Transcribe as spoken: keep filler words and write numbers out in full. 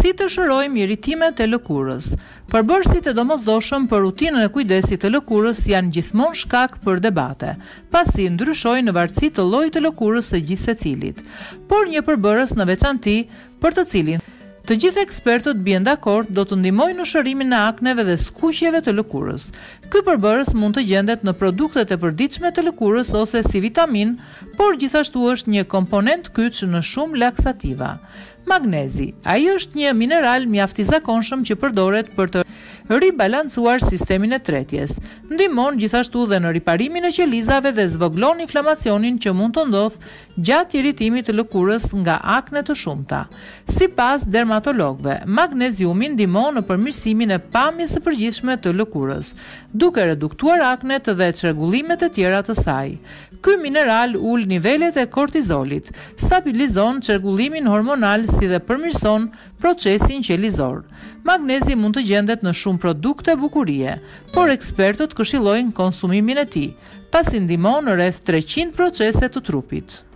Si të shërojmë irritimet e lëkurës? Përbërësit e domosdoshëm për rutinën e kujdesit të lëkurës janë gjithmonë shkak për debate, pasi ndryshojnë në varësi të llojit të lëkurës së gjithë secilit. Por një përbërës në veçanti, për të cilin të gjithë ekspertët bien dakord, do të ndihmojë në shërimin e akneve dhe skuqjeve të lëkurës. Ky përbërës mund të gjendet në produktet e përditshme të lëkurës ose si vitamin, por gjithashtu është një komponent kyç në shumë laksativa. Magnezi. Ai është një mineral mjaft i zakonshëm që përdoret për të ribalancuar sistemin e tretjes. Ndihmon gjithashtu dhe në riparimin e qelizave dhe zvoglon inflamacionin që mund të ndodhë gjatë irritimit të lëkurës nga akne të shumta. Sipas dermatologëve, magneziumi ndihmon në përmirësimin e pamjes së përgjithshme të lëkurës, duke reduktuar aknet dhe çrregullimet e tjera të saj. Ky mineral ul nivelet e kortizolit, stabilizon çrregullimin hormonal si dhe përmirëson procesin qelizor. Magnezi mund të gjendet në shumë produkte bukurie, por ekspertët këshillojnë konsumimin e tij, pasi ndihmon në rreth treqind procese të trupit.